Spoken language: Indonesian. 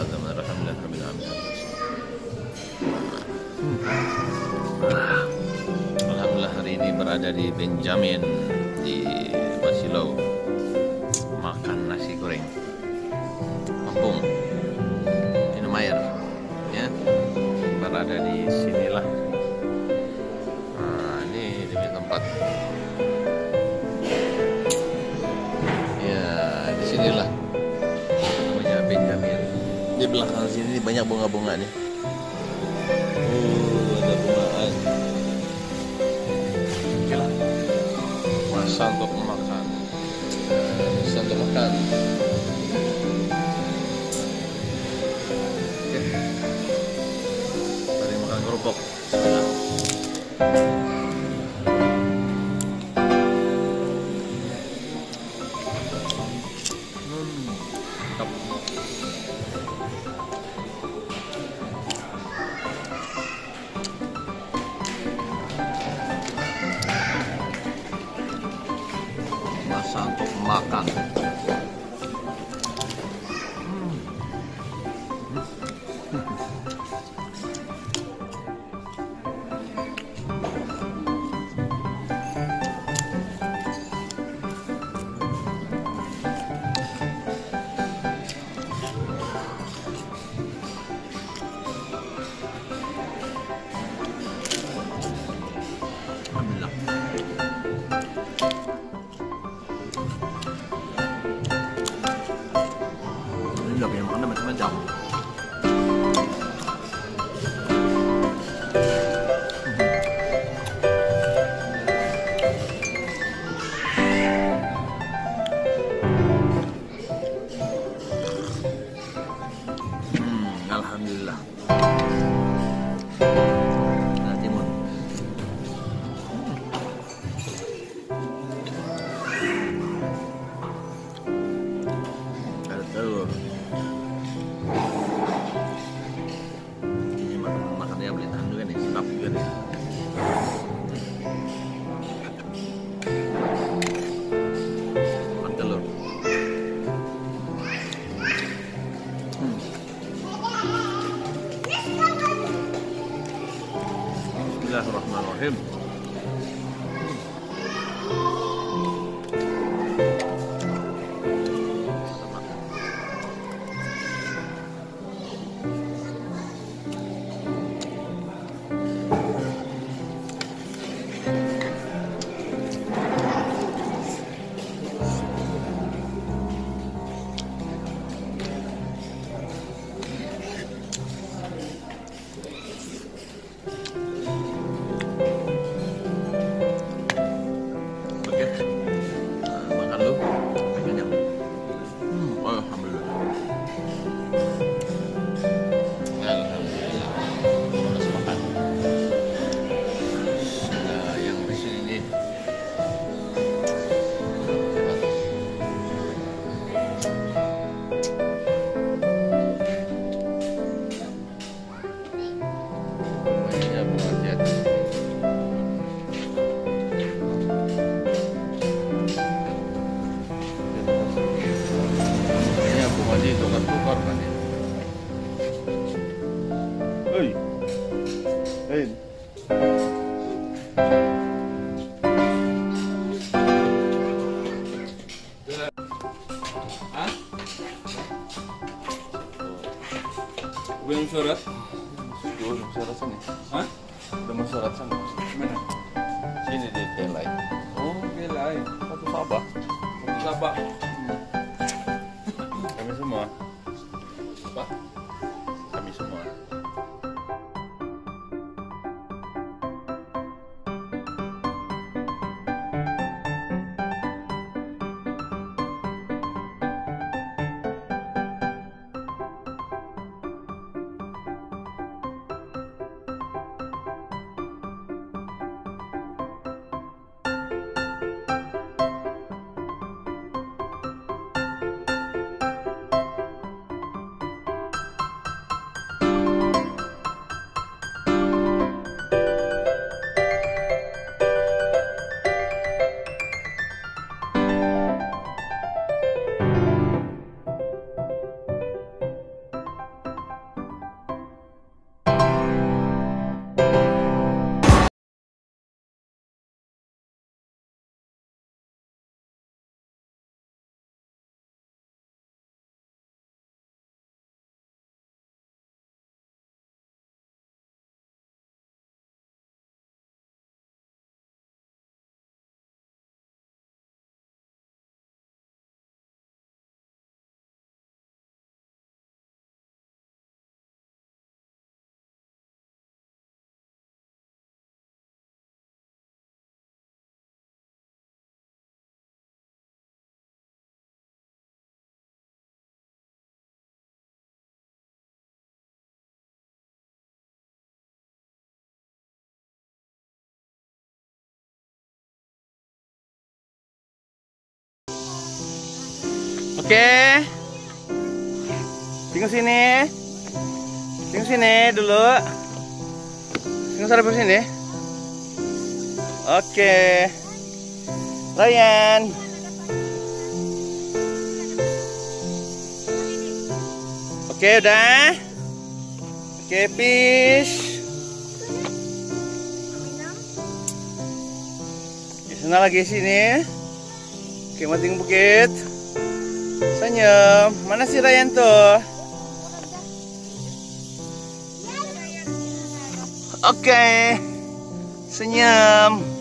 Alhamdulillah hari ini berada di Benjamin di Basilau, makan nasi goreng kampung, minum air, ya. Berada di sinilah. Nah, ini di tempat. Ya, di sinilah. Namanya Benjamin. Di belakang sini banyak bunga-bunga nih. Ada bungaan. Oke lah. Masa untuk makan. Bisa untuk makan. Oke. Mari makan kerupuk. Mantap. Masa untuk makan. Alhamdulillah. Ini udah punya makanan macam-macam. Alhamdulillah. Nah, timun. Ada telur. Ini makannya boleh tahan juga nih, sedap juga nih. Makan telur. Bismillahirrahmanirrahim. Makan lu, kenyang. Alhamdulillah. Alhamdulillah. Harus makan. Nah, yang di sini nih. Banyak bunga jati. Bunga itu kan tukar kan ya. Hei, hei. Hah? Belum surat? Belum surat sini. Hah? Belum surat sana. Mana? Sini di Telai. Oh, belai. Satu Sabah. Sabak. Kami semua. Apa? Kami semua. Oke. Tunggu sini. Tunggu sini dulu. Tunggu sampai sini. Oke. Ryan. Oke, udah. Oke, fish. Oke, sana lagi sini. Oke, mating bukit. Senyum. Mana si Ryan tuh? Oke. Senyum.